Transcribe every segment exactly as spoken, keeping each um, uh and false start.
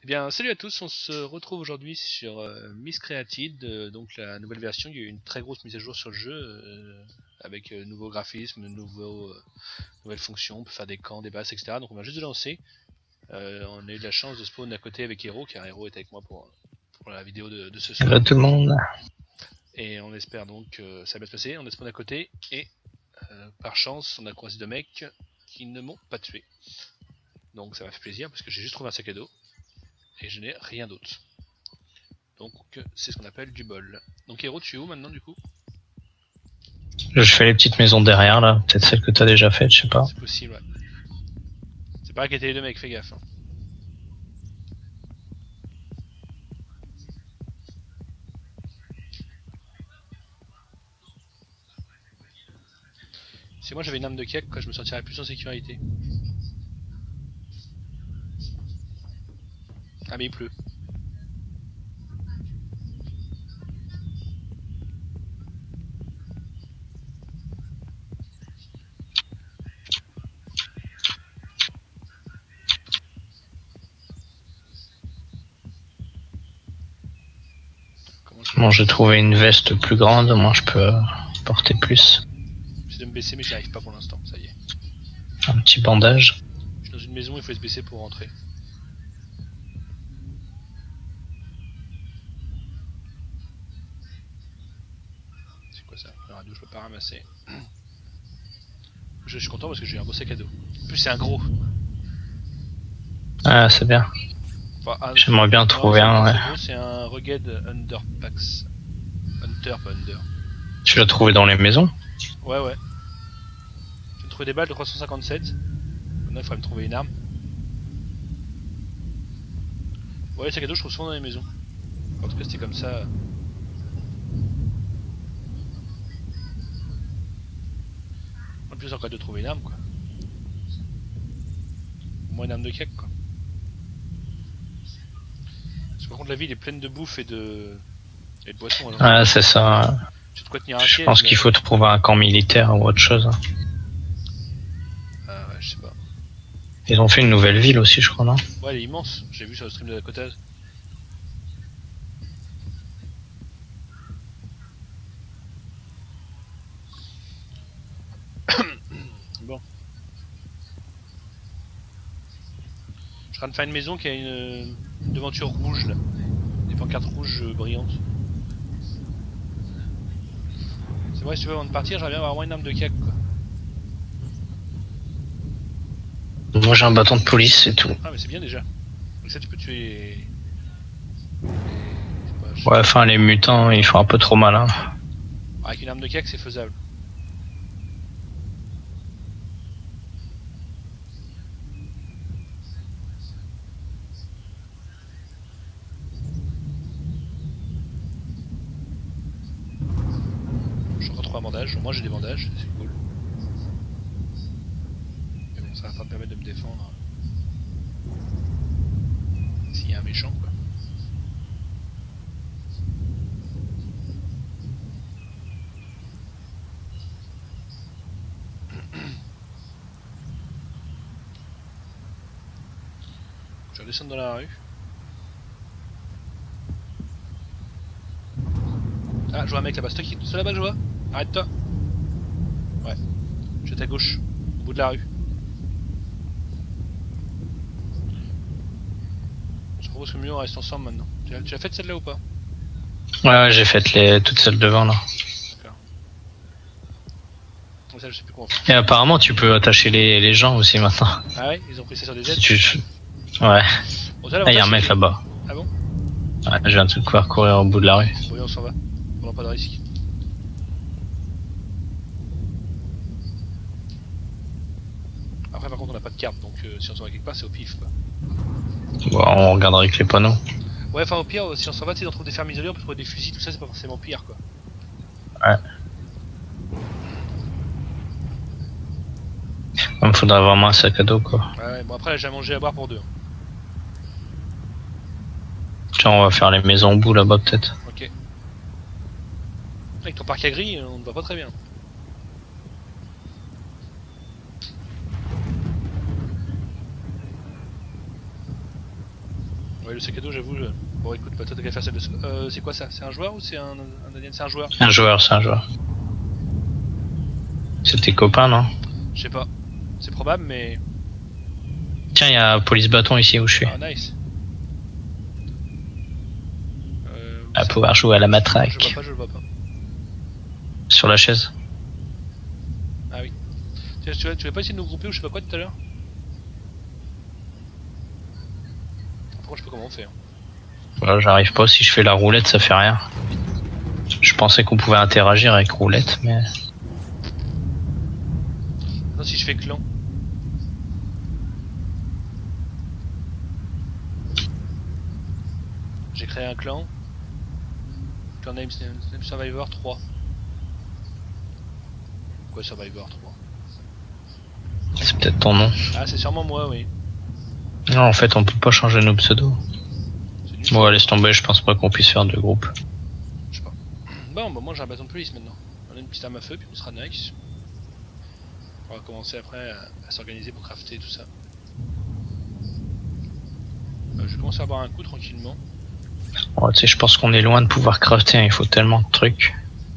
Eh bien, salut à tous, on se retrouve aujourd'hui sur euh, Miscreated, euh, donc la nouvelle version. Il y a eu une très grosse mise à jour sur le jeu, euh, avec euh, nouveaux graphismes, nouveaux, euh, nouvelles fonctions, on peut faire des camps, des bases, et cetera. Donc on va juste de lancer. Euh, on a eu de la chance de spawn à côté avec Hero, car Hero est avec moi pour, pour la vidéo de, de ce soir. Hello tout le monde. Et on espère donc que ça va bien se passer. On a spawn à côté, et euh, par chance, on a croisé deux mecs qui ne m'ont pas tué. Donc ça m'a fait plaisir, parce que j'ai juste trouvé un sac à dos. Et je n'ai rien d'autre. Donc c'est ce qu'on appelle du bol. Donc Hero, tu es où maintenant du coup? Je fais les petites maisons derrière là, peut-être celles que t'as déjà faites, je sais pas. C'est possible, ouais. C'est pareil qu'étaient les deux mecs, fais gaffe. Hein. Si moi j'avais une arme de kek, quoi, je me sentirais plus en sécurité. Ah mais il pleut. Bon, j'ai trouvé une veste plus grande, moi je peux porter plus. J'essaie de me baisser mais j'y arrive pas pour l'instant, ça y est. Un petit bandage. Je suis dans une maison, il faut se baisser pour rentrer. C'est quoi ça? La radio je peux pas ramasser. Je suis content parce que j'ai eu un beau sac à dos. En plus c'est un gros. Ah c'est bien. Enfin, j'aimerais bien non, trouver un, ouais. C'est un Rugged Underpacks. Hunter, pas Under. Tu l'as trouvé dans les maisons? Ouais ouais. J'ai trouvé des balles de trois cent cinquante-sept. Maintenant il faudrait me trouver une arme. Ouais, les sacs à dos je trouve souvent dans les maisons. En tout cas c'était comme ça. En plus encore de trouver une arme quoi. Au moins une arme de kek quoi. Parce que par contre la ville est pleine de bouffe et de... et de boissons. Alors, ah c'est ça. Tu de quoi tenir un je pied, pense mais... qu'il faut trouver un camp militaire ou autre chose. Ah ouais, je sais pas. Ils ont fait une nouvelle ville aussi je crois, non? Ouais, elle est immense, j'ai vu sur le stream de la Côte. Bon. Je suis en train de faire une maison qui a une, une devanture rouge là. Des pancartes rouges euh, brillantes. C'est vrai, si tu veux avant de partir, j'aimerais bien avoir au moins une arme de cac quoi. Moi j'ai un bâton de police, c'est tout. Ah mais c'est bien déjà. Donc ça tu peux tuer les... Pas, ouais, enfin les mutants ils font un peu trop mal hein. Avec une arme de cac c'est faisable. Je retrouve un bandage, moi j'ai des bandages, c'est cool. Mais bon ça va pas me permettre de me défendre. S'il y a un méchant quoi. Je vais redescendre dans la rue. Ah, je vois un mec là-bas. C'est toi qui es tout seul là-bas, je vois. Arrête-toi. Ouais. Je suis à ta gauche, au bout de la rue. Je propose que mieux on reste ensemble maintenant. Tu as, tu as fait celle-là ou pas? Ouais, ouais j'ai fait les... toutes celles devant là. D'accord. Ça, je sais plus comment faire. Et apparemment, tu peux attacher les, les gens aussi maintenant. Ah ouais, ils ont pris ça sur des aides. Tu... Ouais. Bon, là, il y a un mec là-bas. Ah bon? Ouais, je viens de pouvoir courir au bout de la rue. Bon, on s'en va. On n'a pas de risque. Après, par contre, on n'a pas de carte, donc euh, si on s'en va quelque part, c'est au pif quoi. Bon, on regardera avec les panneaux. Ouais, enfin, au pire, si on s'en va, tu sais, on trouve des fermes isolées, on peut trouver des fusils, tout ça, c'est pas forcément pire quoi. Ouais. Il me faudrait vraiment un sac à dos quoi. Ouais, bon après là j'ai à manger à boire pour deux. Tiens, on va faire les maisons au bout là-bas peut-être. Ok. Avec ton parc à gris, on ne va pas très bien. Ouais, le sac à dos, j'avoue. Je... Bon, écoute, bah, toi t'as qu'à faire celle de. Euh, c'est quoi ça? C'est un joueur ou c'est un, un alien? C'est un joueur. Un joueur, c'est un joueur. C'est tes copains, non? Je sais pas. C'est probable, mais. Tiens, il y a police bâton ici où je suis. Ah, nice. Euh, À ça... pouvoir jouer à la Je matraque. le vois pas, je le vois pas. Sur la chaise. Ah oui. Tu, tu, tu veux pas essayer de nous grouper ou je sais pas quoi tout à l'heure? Pourquoi je sais pas comment on fait. Hein. Voilà, j'arrive pas. Si je fais la roulette, ça fait rien. Je pensais qu'on pouvait interagir avec roulette, mais. Non, si je fais clan. J'ai créé un clan. Clan name, name Survivor trois. Quoi Survivor trois? C'est peut-être ton nom. Ah, c'est sûrement moi, oui. Non, en fait, on peut pas changer nos pseudos. Bon, laisse tomber, je pense pas qu'on puisse faire deux groupes. Je sais pas. Bon, bah moi j'ai un bâton de police maintenant. On a une petite arme à feu, puis on sera nice. On va commencer après à, à s'organiser pour crafter tout ça. Euh, je vais commencer à boire un coup tranquillement. Oh, tu sais, je pense qu'on est loin de pouvoir crafter, hein. Il faut tellement de trucs.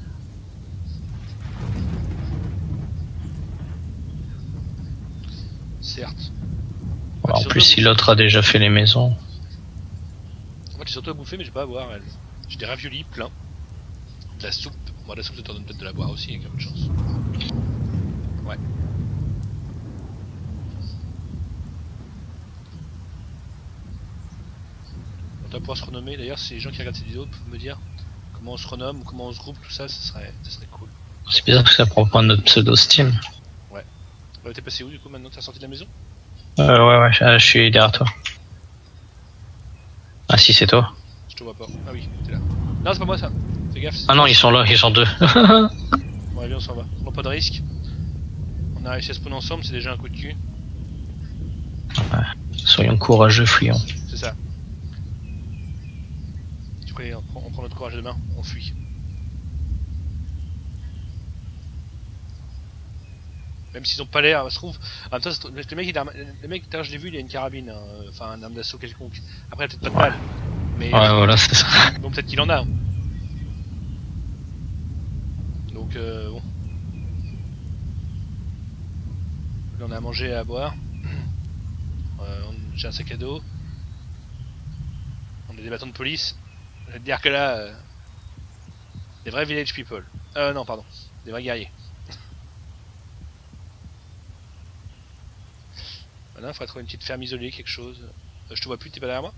Certes. En plus, si l'autre a déjà fait les maisons. Moi j'ai surtout à bouffer, mais j'ai pas à boire. Elle. J'ai des raviolis plein. De la soupe. Moi, la soupe, ça t'en donne peut-être de la boire aussi, avec un peu de chance. Ouais. On doit pouvoir se renommer. D'ailleurs, si les gens qui regardent cette vidéo peuvent me dire comment on se renomme ou comment on se groupe, tout ça, ça serait, ça serait cool. C'est bizarre que ça prend pas notre pseudo Steam. Ouais. Euh, T'es passé où du coup maintenant? T'es sorti de la maison? Euh, ouais, ouais, je, je suis derrière toi. Ah, si, c'est toi. Je te vois pas. Ah oui, t'es là. Non, c'est pas moi ça. Fais gaffe. Ah non, ils sont là, ils sont deux. Bon, allez, on s'en va. On prend pas de risque. On a réussi à spawn ensemble, c'est déjà un coup de cul. Ouais. Soyons courageux, fuyons. C'est ça. Tu crois, on prend, on prend notre courage de main, on fuit. Même s'ils ont pas l'air, ça se trouve. En même temps, le mec, il a, le mec, je l'ai vu, il a une carabine, hein, enfin un arme d'assaut quelconque. Après, il a peut-être pas de balle. Mais ouais, voilà, c'est ça. Bon, peut-être qu'il en a. Donc, euh, bon. Là, on a à manger et à boire. Euh, J'ai un sac à dos. On a des bâtons de police. Je vais te dire que là, euh, des vrais village people. Euh, non, pardon. Des vrais guerriers. Maintenant, il faudrait trouver une petite ferme isolée, quelque chose. Euh, je te vois plus, t'es pas derrière moi?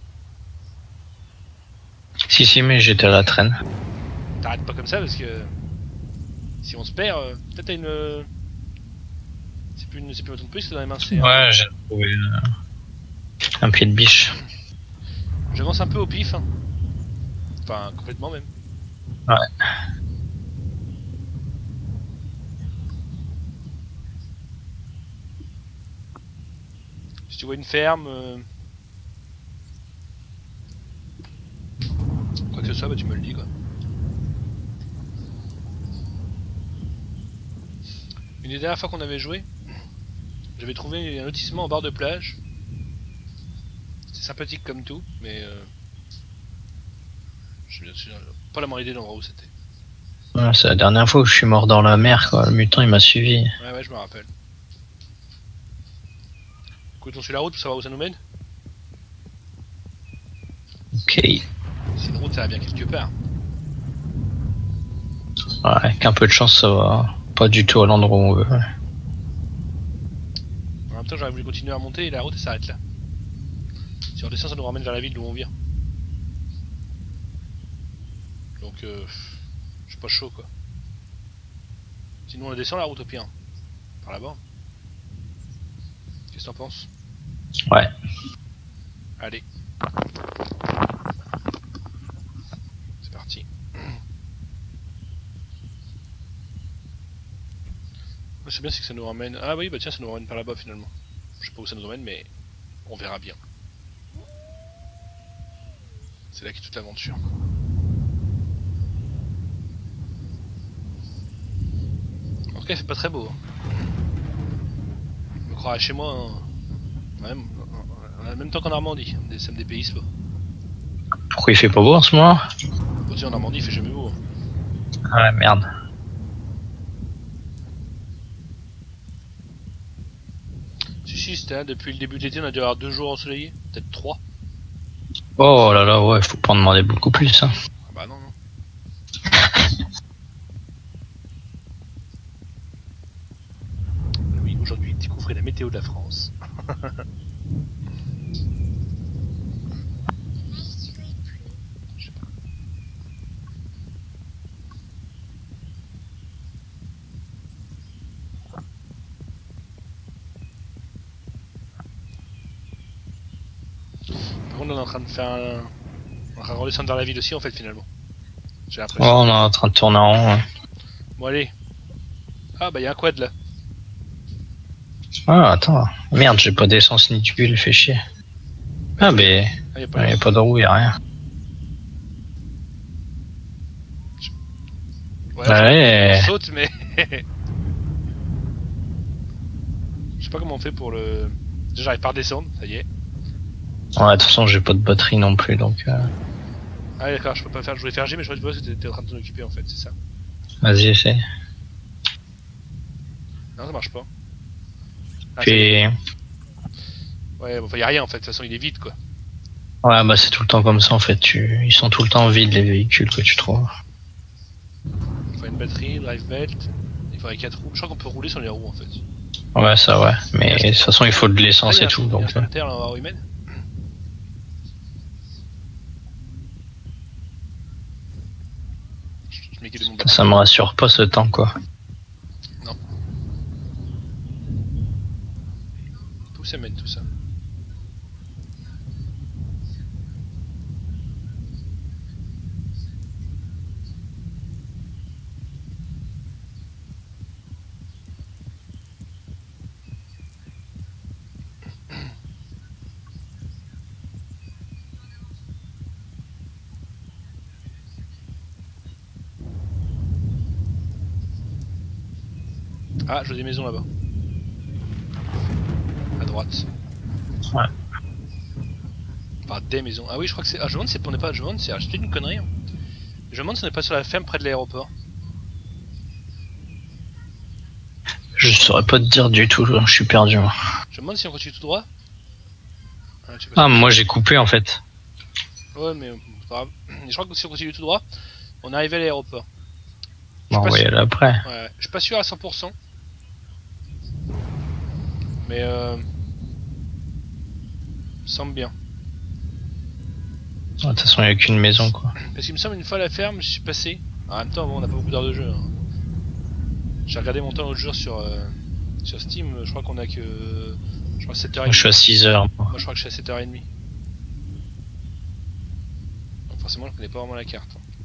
Si, si, mais j'étais à la traîne. T'arrêtes pas comme ça parce que si on se perd, euh, peut-être t'as une. Euh... C'est plus une, c'est plus un bâton de police que dans les mains. C'est. Ouais, j'ai trouvé euh, un pied de biche. J'avance un peu au pif. Hein. Enfin, complètement même. Ouais. Si tu vois une ferme. Euh... Quoi que ce soit, bah tu me le dis quoi. Une des dernières fois qu'on avait joué, j'avais trouvé un lotissement en bord de plage. C'était sympathique comme tout, mais euh... je me souviens pas la moindre idée de l'endroit où c'était. Ouais, c'est la dernière fois où je suis mort dans la mer, quoi. Le mutant il m'a suivi. Ouais, ouais, je me rappelle. Écoute, on suit la route pour savoir où ça nous mène. Ok. Si une route ça va bien quelque part. Ouais, avec un peu de chance, ça va pas du tout à l'endroit où on veut. En même temps, j'aurais voulu continuer à monter et la route elle s'arrête là. Si on descend, ça nous ramène vers la ville d'où on vient. Donc, euh, je suis pas chaud quoi. Sinon, on descend la route au pire. Par là-bas. Qu'est-ce que t'en penses? Ouais. Allez. C'est parti. C'est bien, c'est que ça nous ramène. Ah oui, bah tiens, ça nous ramène par là-bas finalement. Je sais pas où ça nous emmène, mais on verra bien. C'est là qu'est toute l'aventure. En tout cas, il fait pas très beau. Hein. Je me croirais chez moi. Hein. Même, en même temps qu'en Normandie. Ça me dépayse pas. Pourquoi il fait pas beau en ce moment? Bon, tu sais, en Normandie il fait jamais beau. Ah ouais, merde. Si, si, c'était hein, depuis le début de l'été, on a dû avoir deux jours ensoleillés, peut-être trois. Oh là là, ouais, faut pas en demander beaucoup plus. Hein. Ah bah non, non. Oui, aujourd'hui, découvrez la météo de la France. Je sais pas. Par contre, on est en train de faire un... On va redescendre vers la ville aussi, en fait, finalement. J'ai Oh, l'impression. on est en train de tourner en rond. Ouais. Bon, allez. Ah, bah, il y a un quad là. Ah, attends. Merde, j'ai pas d'essence ni d'huile, fait chier. Ah, mais. Ah, y a Il pas n'y a pas de roue, y a rien. Ouais, Ouais. on saute, mais. Je sais pas comment on fait pour le. Déjà, j'arrive pas à redescendre, ça y est. Ouais, de toute façon, j'ai pas de batterie non plus, donc. Euh... Ah, d'accord, je peux pas faire. Je voulais faire G, mais je crois que t'étais en train de t'en occuper en fait, c'est ça. Vas-y, essaie. Non, ça marche pas. Ah, Puis. ouais, bon, enfin, y a rien en fait, de toute façon, il est vide quoi. Ouais, bah, c'est tout le temps comme ça en fait. Tu... Ils sont tout le temps vides, les véhicules que tu trouves. Il faut une batterie, drive belt, il faudrait quatre roues. Je crois qu'on peut rouler sur les roues en fait. Ouais, ça, ouais. Mais de toute façon, il faut de Ah, l'essence y a et un- tout, y a un donc. chemin de terre là, on va voir où il mène. Je je mets que de mon Ça me rassure pas ce temps, quoi. Où ça mène tout ça? Ah, je vois des maisons là-bas. À droite. Ouais. Enfin, des maisons. Ah oui, je crois que c'est. Ah, je me demande si on n'est pas. Je me demande si. Ah, j'ai peut-être une connerie. Hein. Je me demande si on n'est pas sur la ferme près de l'aéroport. Je saurais pas te dire du tout, je suis perdu. Moi. Je me demande si on continue tout droit. Ah, je sais pas Ah, si- moi j'ai coupé en fait. Ouais, mais c'est pas grave. Je crois que si on continue tout droit, on arrive à l'aéroport. Je Bon, suis on pas va y sûr- aller après. Ouais, je suis pas sûr à cent pour cent. Mais euh. semble bien. De toute façon, il n'y a qu'une maison quoi. Parce qu'il me semble une fois à la ferme, je suis passé. En même temps, bon, on n'a pas beaucoup d'heures de jeu. Hein. J'ai regardé mon temps l'autre jour sur, euh, sur Steam, je crois qu'on a que. Je crois sept heures Moi, je trente. suis à six heures. Moi. Moi je crois que je suis à sept heures trente. Donc forcément je connais pas vraiment la carte.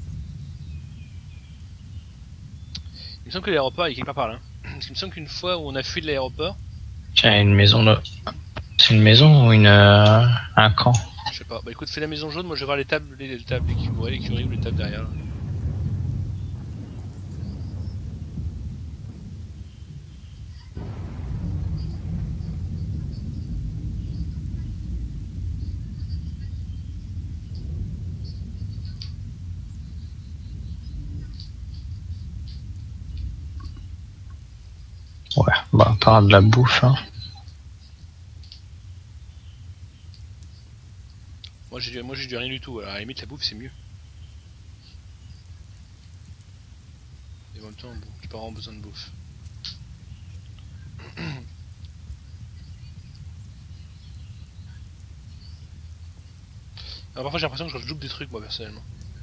Il me semble que l'aéroport il est quelque part par là. Parce qu'il me semble qu'une fois où on a fui de l'aéroport, Tiens, une maison là. C'est une maison ou une euh, un camp? je sais pas. Bah écoute, fais la maison jaune, moi je vais voir les tables, les, les tables, l'écu- ouais, l'écurie ou les tables derrière. Là. Ouais, bah t'auras de la bouffe. Hein. Moi j'ai moi j'ai du rien du tout, alors à la limite la bouffe c'est mieux. Et en même temps, bon, j'ai pas vraiment besoin de bouffe. Alors parfois j'ai l'impression que je loupe des trucs moi personnellement.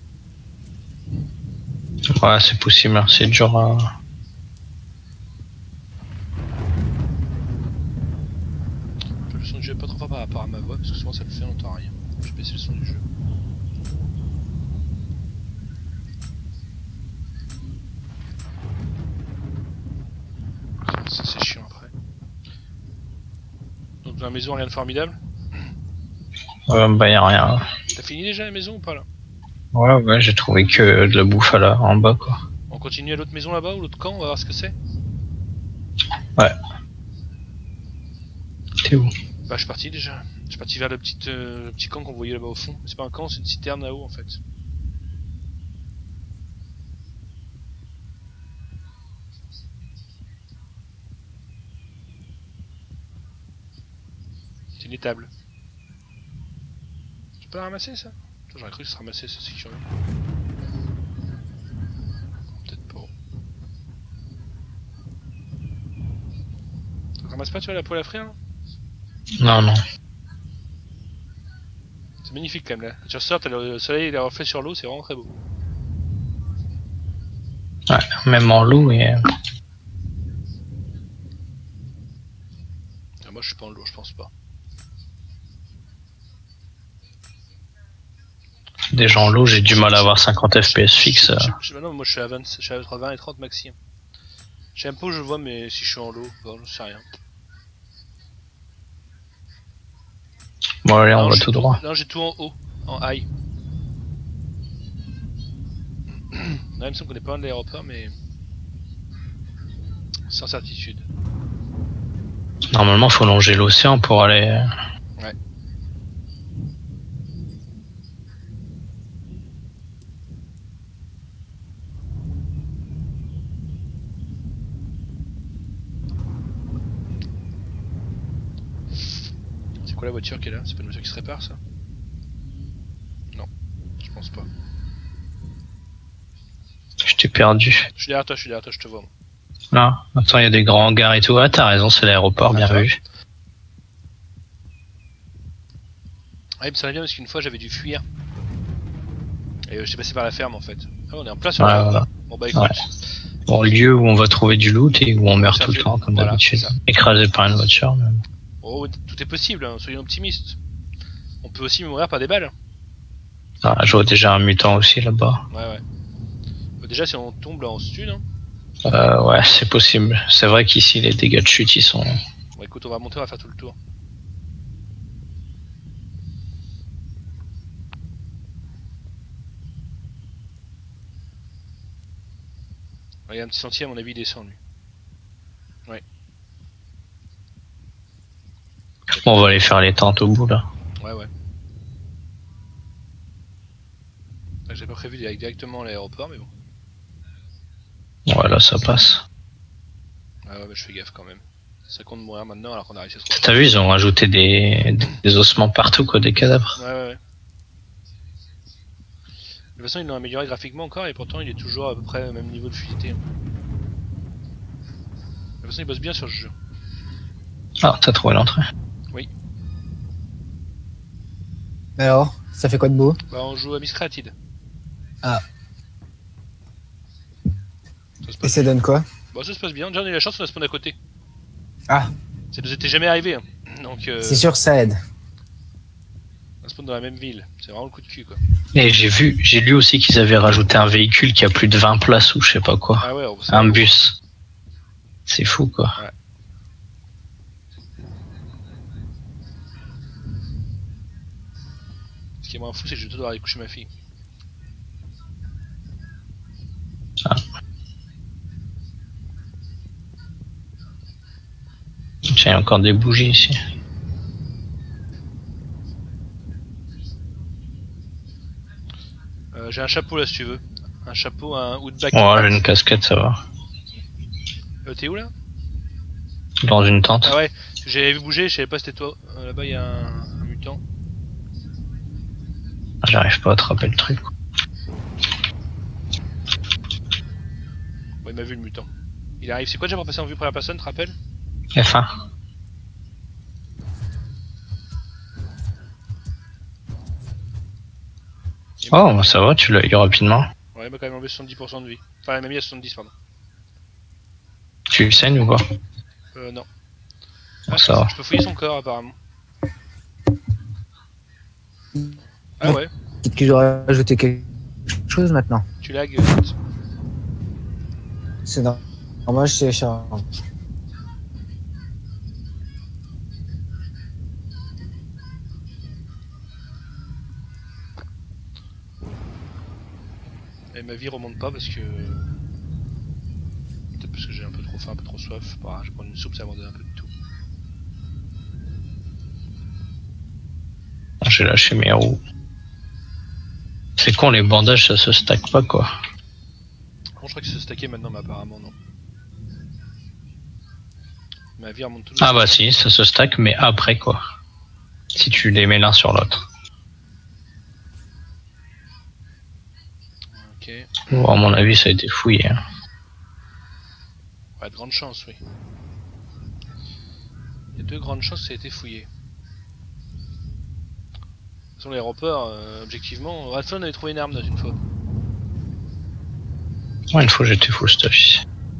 Ouais, c'est possible, hein. C'est dur à. Je le son du jeu pas trop fort par rapport à ma voix parce que souvent ça le fait, on entend rien. Je vais baisser le son du jeu. Ça c'est chiant après. Donc dans la maison rien de formidable. Ouais, bah y'a rien. T'as fini déjà la maison ou pas là? Ouais, ouais, j'ai trouvé que de la bouffe à la... en bas quoi. On continue à l'autre maison là-bas ou l'autre camp, on va voir ce que c'est. Ouais. T'es où? Bah je suis parti déjà. suis parti vers le petit, euh, le petit camp qu'on voyait là-bas au fond. C'est pas un camp, c'est une citerne là-haut en fait. C'est une étable. Je peux la ramasser ça? J'aurais cru que ça se ramassait, ça c'est curieux. Peut-être pas. Ça ramasse pas, tu vois, la poêle à frire là? Non, non. C'est magnifique quand même là. Tu ressors, t'as le soleil, il est reflet sur l'eau, c'est vraiment très beau. Ouais, même en loup et... Ah, moi je suis pas en l'eau, je pense pas. Déjà en loup, j'ai du mal à avoir cinquante F P S fixe. Je, je, non, moi je suis à vingt, je suis à vingt et trente maxi. Je sais un peu où je vois, mais si je suis en l'eau, bon, je sais rien. Bon allez, on non, va tout droit. Non, j'ai tout en haut, en high. Là, il me semble qu'on est pas loin de l'aéroport, mais sans certitude. Normalement, faut longer l'océan pour aller... Ouais. C'est quoi la voiture qui est là? C'est pas une voiture qui se répare ça? Non, je pense pas. Je t'ai perdu. Je suis derrière toi, je suis derrière toi, je te vois. Moi. Là, attends, il y a des grands hangars et tout. Ah, t'as raison, c'est l'aéroport, bien vu. Ah, il me semblait bien parce qu'une fois j'avais dû fuir. Et euh, j'étais passé par la ferme en fait. Ah, on est en plein sur Ouais, la... voilà. Bon bah écoute. Ouais. Bon, lieu où on va trouver du loot et où on meurt tout le temps, comme voilà, d'habitude. Écrasé par une voiture. Mais... Oh, tout est possible, hein, soyons optimistes. On peut aussi mourir par des balles. Ah, je vois déjà un mutant aussi là-bas. Ouais, ouais. Bah, déjà, si on tombe là, on se tue, non? Euh, ouais, c'est possible. C'est vrai qu'ici, les dégâts de chute, ils sont... Bon, écoute, on va monter, on va faire tout le tour. Il y a un petit sentier, à mon avis, il descend, lui. Ouais. Bon, on va aller faire les tentes au bout, là. Ouais, ouais. J'ai pas prévu d'aller directement à l'aéroport, mais bon. Ouais, là, ça passe. Ah ouais, bah, je fais gaffe quand même. Ça compte mourir maintenant alors qu'on a réussi à se retrouver. T'as vu, ils ont rajouté des... des ossements partout, quoi, des cadavres. Ouais, ouais, ouais. De toute façon, ils l'ont amélioré graphiquement encore et pourtant, il est toujours à peu près au même niveau de fluidité. De toute façon, ils bossent bien sur ce jeu. Ah, t'as trouvé l'entrée? Oui. Alors, ça fait quoi de beau? Bah, on joue à Miscreated. Ah. Ça se Et passe ça donne quoi? Bah, ça se passe bien. Déjà, on a eu la chance, on a spawn à côté. Ah, Ça nous était jamais arrivé. Hein. Donc, euh, c'est sûr, ça aide. on spawn dans la même ville. C'est vraiment le coup de cul, quoi. Et j'ai vu, j'ai lu aussi qu'ils avaient rajouté un véhicule qui a plus de vingt places ou je sais pas quoi. Ah ouais, c'est Un bus. C'est fou, quoi. Ouais. Ce qui est moins fou, c'est que je vais devoir aller coucher ma fille. Ah. Tiens, il y a encore des bougies ici. Euh, j'ai un chapeau là si tu veux. Un chapeau, un hoodback. Ouais, j'ai une casquette, ça va. Euh, T'es où là? Dans une tente. Ah ouais, j'avais vu bouger, je savais pas c'était toi. Euh, Là-bas il y a un, un mutant. J'arrive pas à attraper le truc. Bon, il m'a vu le mutant. Il arrive, c'est quoi déjà pour passer en vue première personne, tu te rappelles? F un. Oh, bah ça va, tu l'as eu rapidement. Ouais, il m'a quand même enlevé soixante-dix pour cent de vie. Enfin, il m'a mis à soixante-dix, pardon. Tu saignes ou quoi? Euh, non. Bon, Ah, ça va. je peux fouiller son corps apparemment. Ah ouais, Peut-être que j'aurais ajouté quelque chose maintenant. tu lags. euh, C'est normal, moi je sais charge. Et ma vie remonte pas parce que. Peut-être parce que j'ai un peu trop faim, un peu trop soif. Bah, je vais prendre une soupe, ça va me donner un peu de tout. j'ai lâché mes roues. C'est con, les bandages ça se stack pas quoi. Bon, je crois que c'est stacké maintenant, mais apparemment non. Ma vie remonte tout. Ah bah si, ça se stack, mais après quoi. Si tu les mets l'un sur l'autre. Ok. Bon, à mon avis, ça a été fouillé. Hein. Ouais, de grandes chances, oui. Il y a de grandes chances que ça a été fouillé. Sur l'aéroport, euh, objectivement, Radford on avait trouvé une arme dans une fois. Ouais, une fois j'étais full stuff ici.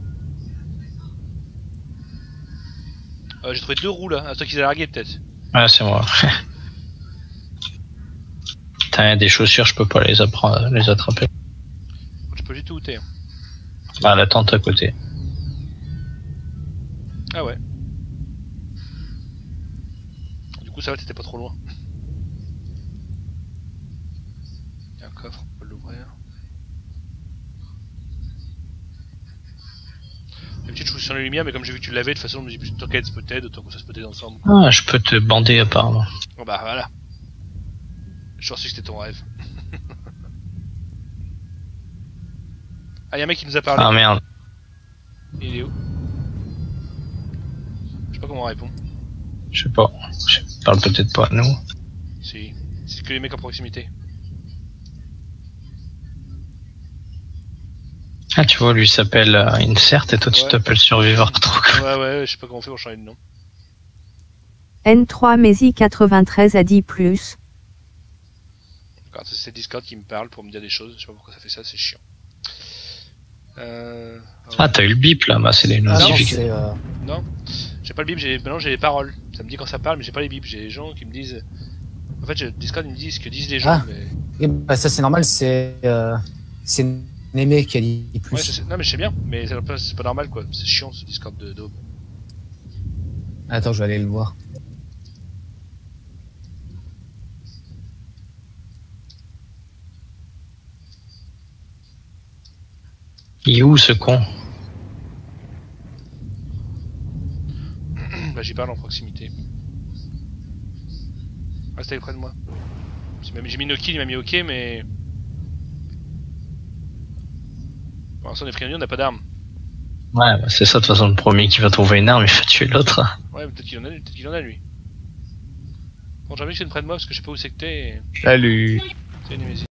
Euh, J'ai trouvé deux roues là, à toi qu'ils a largué peut-être. Ouais, c'est moi. T'as des chaussures, je peux pas les, apprendre, les attraper. Je peux du tout où t'es. Bah, la tente à côté. Ah ouais. Du coup, ça va, t'étais pas trop loin. Il y a un coffre, on peut l'ouvrir. D'habitude, je suis sur les lumières, mais comme j'ai vu que tu l'avais, de toute façon, je me dis plus t'inquiète, c'est peut-être, autant que ça se peut-être ensemble. Ah, je peux te bander apparemment. Bon bah voilà. Je pensais que c'était ton rêve. Ah, y'a un mec qui nous a parlé. Ah merde. Il est où? Je sais pas comment on répond. Je sais pas. Je parle peut-être pas à nous. Si. C'est que les mecs en proximité. Ah, tu vois, lui s'appelle euh, Insert et toi tu Ouais. t'appelles Survivor trop. Ouais, ouais, je sais pas comment on fait pour changer de nom. N trois Mézi quatre-vingt-treize a dit plus. D'accord, c'est Discord qui me parle pour me dire des choses. Je sais pas pourquoi ça fait ça, c'est chiant. Euh... Ah, t'as eu le bip là, bah c'est les Ah non, notifications. c'est... Euh... Non, j'ai pas le bip, j'ai maintenant j'ai les paroles. Ça me dit quand ça parle, mais j'ai pas les bips. J'ai les gens qui me disent. En fait, j'ai- Discord ils me disent ce que disent les gens. Ah. Mais... et bah, ça c'est normal, c'est... Euh... C'est Némé qui a dit plus. Ouais, je sais- non, mais je sais bien, mais c'est pas, c'est pas normal quoi. C'est chiant ce Discord de d'Aube. Attends, je vais aller le voir. Il est où ce con? Bah, j'y parle en proximité. Reste près de moi. J'ai même- j'ai mis no kill, il m'a mis ok, mais. Pour l'instant, on est friandis, on n'a pas d'armes. Ouais, bah, c'est ça de toute façon, le premier qui va trouver une arme, il va tuer l'autre. Ouais, peut-être qu'il en a, peut-être qu'il en a lui. Bon, j'ai envie que tu viennes près de moi parce que je sais pas où c'est que t'es. Et... Salut. C'est une